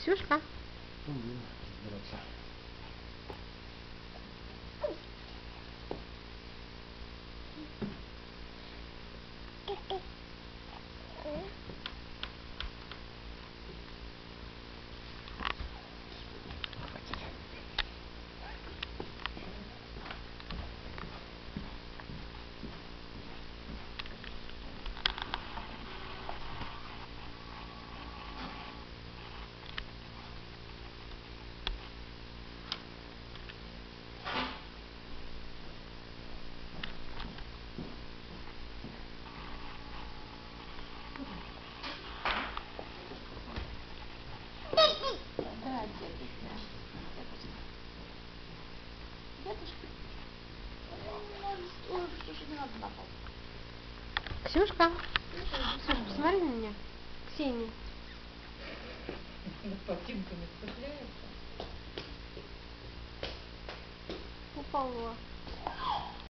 Ксюшка. Будем разбираться. Да, дедушка. Дедушка. Ой, слушай, не надо на пол. Ксюшка. Ксюша, посмотри на меня. Ксения. Ботинками цепляется. Упала.